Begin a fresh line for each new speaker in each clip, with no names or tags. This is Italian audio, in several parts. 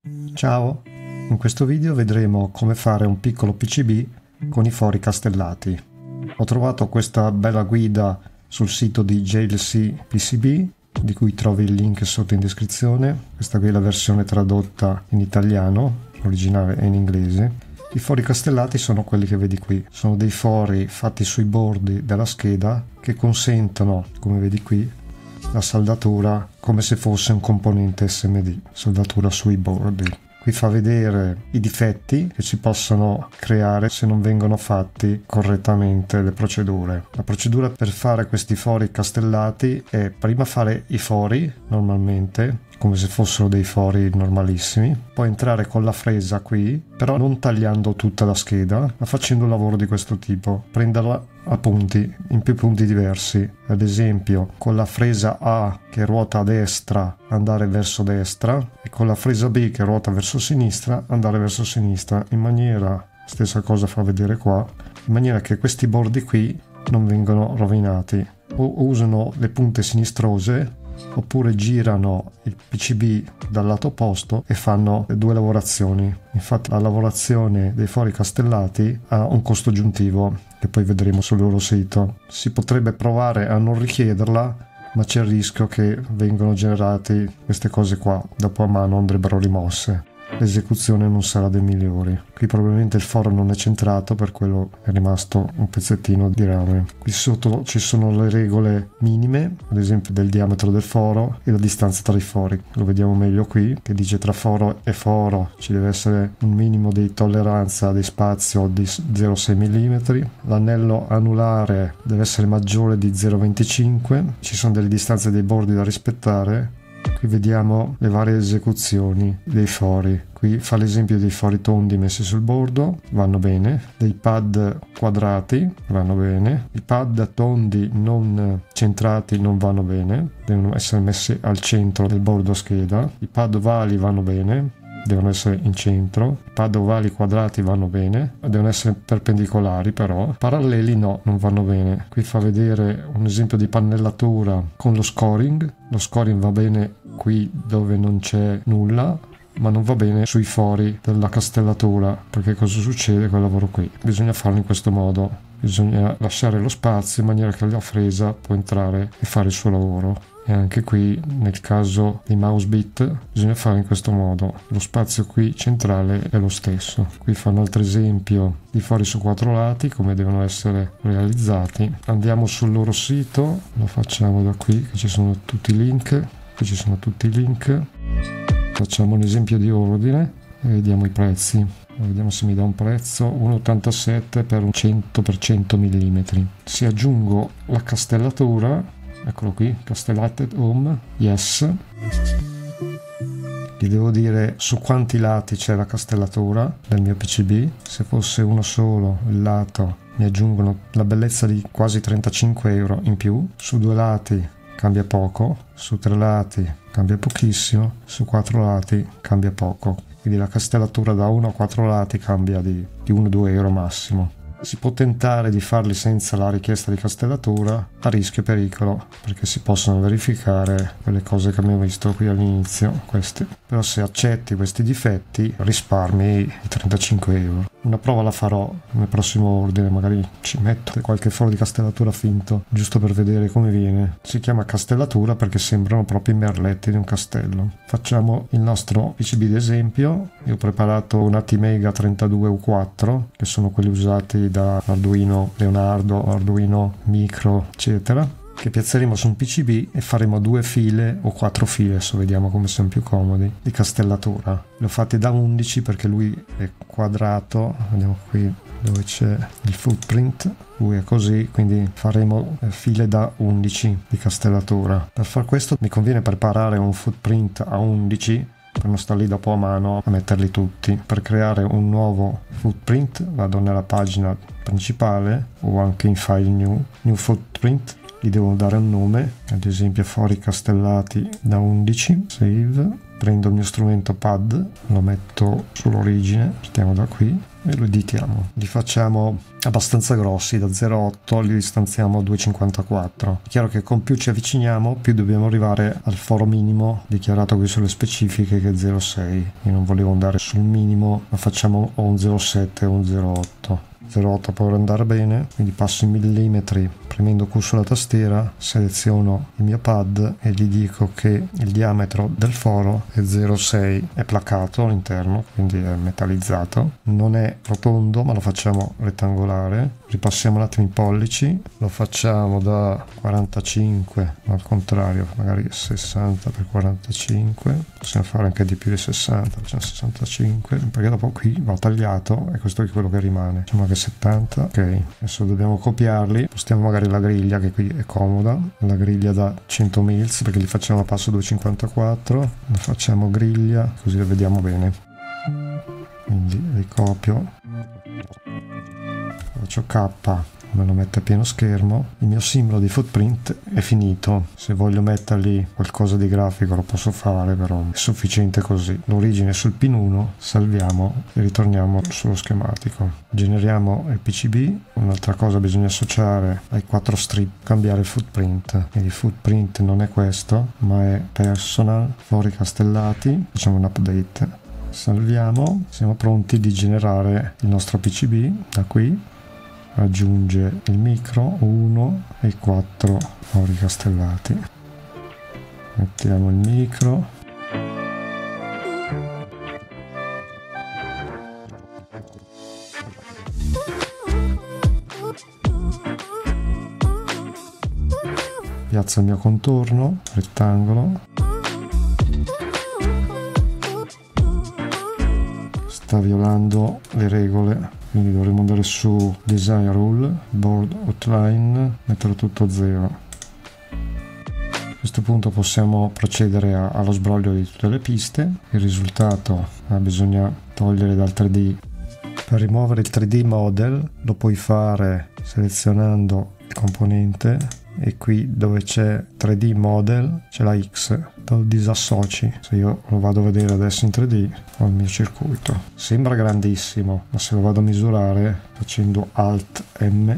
Ciao, in questo video vedremo come fare un piccolo PCB con i fori castellati. Ho trovato questa bella guida sul sito di JLC PCB, di cui trovi il link sotto in descrizione. Questa qui è la versione tradotta in italiano, l'originale è in inglese. I fori castellati sono quelli che vedi qui, sono dei fori fatti sui bordi della scheda che consentono, come vedi qui, la saldatura come se fosse un componente SMD, saldatura sui bordi. Qui fa vedere i difetti che si possono creare se non vengono fatti correttamente le procedure. La procedura per fare questi fori castellati è prima fare i fori normalmente, come se fossero dei fori normalissimi, poi entrare con la fresa qui, però non tagliando tutta la scheda, ma facendo un lavoro di questo tipo, prenderla a punti, in più punti diversi, ad esempio con la fresa A che ruota a destra andare verso destra e con la fresa B che ruota verso sinistra andare verso sinistra, in maniera, stessa cosa fa vedere qua, in maniera che questi bordi qui non vengono rovinati, o usano le punte sinistrose oppure girano il PCB dal lato opposto e fanno due lavorazioni. Infatti la lavorazione dei fori castellati ha un costo aggiuntivo che poi vedremo sul loro sito. Si potrebbe provare a non richiederla, ma c'è il rischio che vengano generati queste cose qua, dopo a mano andrebbero rimosse. L'esecuzione non sarà dei migliori. Qui probabilmente il foro non è centrato, per quello è rimasto un pezzettino di rame. Qui sotto ci sono le regole minime, ad esempio del diametro del foro e la distanza tra i fori. Lo vediamo meglio qui, che dice tra foro e foro ci deve essere un minimo di tolleranza di spazio di 0,6 mm. L'anello anulare deve essere maggiore di 0,25. Ci sono delle distanze dei bordi da rispettare. Qui vediamo le varie esecuzioni dei fori. Qui fa l'esempio dei fori tondi messi sul bordo, vanno bene, dei pad quadrati vanno bene, i pad tondi non centrati non vanno bene, devono essere messi al centro del bordo scheda, i pad ovali vanno bene, devono essere in centro, i pad ovali quadrati vanno bene, devono essere perpendicolari però, paralleli no, non vanno bene. Qui fa vedere un esempio di pannellatura con lo scoring va bene qui dove non c'è nulla, ma non va bene sui fori della castellatura, perché cosa succede con il lavoro qui? Bisogna farlo in questo modo, bisogna lasciare lo spazio in maniera che la fresa può entrare e fare il suo lavoro. E anche qui nel caso dei mouse bit bisogna fare in questo modo, lo spazio qui centrale è lo stesso. Qui fa un altro esempio di fori su 4 lati come devono essere realizzati. Andiamo sul loro sito, lo facciamo da qui che ci sono tutti i link, qui ci sono tutti i link. Facciamo un esempio di ordine e vediamo i prezzi. Vediamo se mi dà un prezzo 1,87 per un 100 mm. Se aggiungo la castellatura, eccolo qui, castellated home, yes. Gli devo dire su quanti lati c'è la castellatura del mio PCB. Se fosse uno solo il lato mi aggiungono la bellezza di quasi 35 euro in più. Su 2 lati cambia poco, su 3 lati cambia pochissimo, su 4 lati cambia poco. Quindi la castellatura da 1 a 4 lati cambia di 1-2 euro massimo. Si può tentare di farli senza la richiesta di castellatura, a rischio e pericolo, perché si possono verificare quelle cose che abbiamo visto qui all'inizio, queste. Però se accetti questi difetti risparmi i 35 euro. Una prova la farò nel prossimo ordine, magari ci metto qualche foro di castellatura finto, giusto per vedere come viene. Si chiama castellatura perché sembrano proprio i merletti di un castello. Facciamo il nostro PCB d'esempio. Io ho preparato un ATmega 32U4, che sono quelli usati da Arduino Leonardo, Arduino Micro, eccetera, che piazzeremo su un PCB e faremo 2 file o 4 file, adesso vediamo come siamo più comodi, di castellatura. Li ho fatti da 11 perché lui è quadrato, vediamo qui dove c'è il footprint, lui è così, quindi faremo file da 11 di castellatura. Per far questo mi conviene preparare un footprint a 11 per non stare lì dopo a mano a metterli tutti. Per creare un nuovo footprint vado nella pagina principale o anche in file new footprint, gli devo dare un nome, ad esempio fori castellati da 11, save, prendo il mio strumento pad, lo metto sull'origine, partiamo da qui e lo editiamo. Li facciamo abbastanza grossi, da 0,8 li distanziamo a 2,54. È chiaro che con più ci avviciniamo, più dobbiamo arrivare al foro minimo dichiarato qui sulle specifiche, che è 0,6. Io non volevo andare sul minimo, ma facciamo o un 0,7 o un 0,8. 0,8 può andare bene, quindi passo in millimetri premendo Q sulla tastiera, seleziono il mio pad e gli dico che il diametro del foro è 0,6, è placato all'interno, quindi è metallizzato, non è rotondo ma lo facciamo rettangolare. Ripassiamo un attimo i pollici, lo facciamo da 45, al contrario magari 60 per 45, possiamo fare anche di più di 60, facciamo 65, perché dopo qui va tagliato e questo è quello che rimane, diciamo che 70. Ok, adesso dobbiamo copiarli, spostiamo magari la griglia, che qui è comoda, la griglia da 100 mils, perché li facciamo a passo 2,54, la facciamo griglia così le vediamo bene, quindi ricopio, faccio K, me lo metto a pieno schermo. Il mio simbolo di footprint è finito, se voglio mettergli qualcosa di grafico lo posso fare, però è sufficiente così. L'origine è sul pin 1, salviamo e ritorniamo sullo schematico, generiamo il PCB. Un'altra cosa bisogna associare ai 4 strip, cambiare il footprint, e il footprint non è questo ma è personal fori castellati, facciamo un update, salviamo, siamo pronti di generare il nostro PCB. Da qui aggiunge il micro 1 e i 4 fori castellati, mettiamo il micro, piazzo il mio contorno rettangolo, sta violando le regole, quindi dovremo andare su Design Rule, Board Outline, metterlo tutto a 0. A questo punto possiamo procedere allo sbroglio di tutte le piste. Il risultato bisogna togliere dal 3D. Per rimuovere il 3D model lo puoi fare selezionando il componente e qui dove c'è 3D model c'è la X, lo disassoci. Se io lo vado a vedere adesso in 3D ho il mio circuito, sembra grandissimo, ma se lo vado a misurare facendo Alt M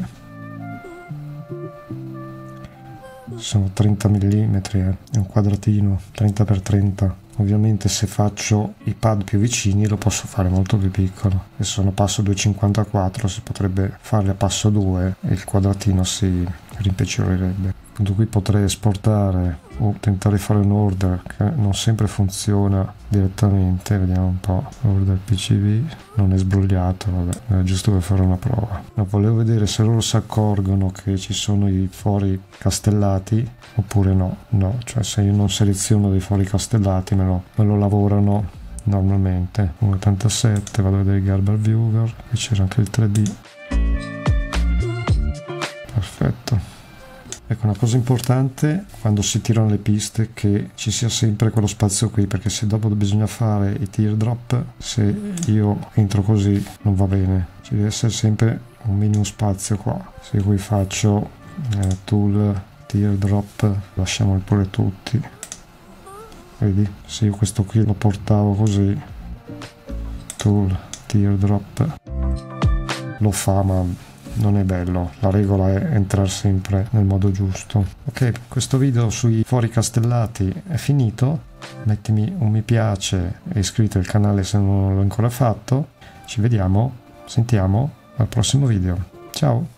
sono 30 mm, è un quadratino 30x30. Ovviamente se faccio i pad più vicini lo posso fare molto più piccolo, e sono a passo 2,54, si potrebbe farli a passo 2 e il quadratino si rimpicciolirebbe. Quindi qui potrei esportare o tentare di fare un order, che non sempre funziona direttamente. Vediamo un po', order PCB non è sbrogliato, vabbè, è giusto per fare una prova. Ma volevo vedere se loro si accorgono che ci sono i fori castellati oppure no. No, cioè se io non seleziono dei fori castellati me lo lavorano normalmente. 1,87, vado a vedere il Gerber Viewer, qui c'era anche il 3D. Perfetto. Ecco, una cosa importante quando si tirano le piste, che ci sia sempre quello spazio qui, perché se dopo bisogna fare i teardrop, se io entro così non va bene, ci deve essere sempre un minimo spazio qua. Se qui faccio tool teardrop, lasciamoli pure tutti, vedi, se io questo qui lo portavo così, tool teardrop lo fa, ma non è bello. La regola è entrare sempre nel modo giusto. Ok, questo video sui fori castellati è finito. Mettimi un mi piace e iscriviti al canale se non l'ho ancora fatto. Ci vediamo, sentiamo al prossimo video. Ciao!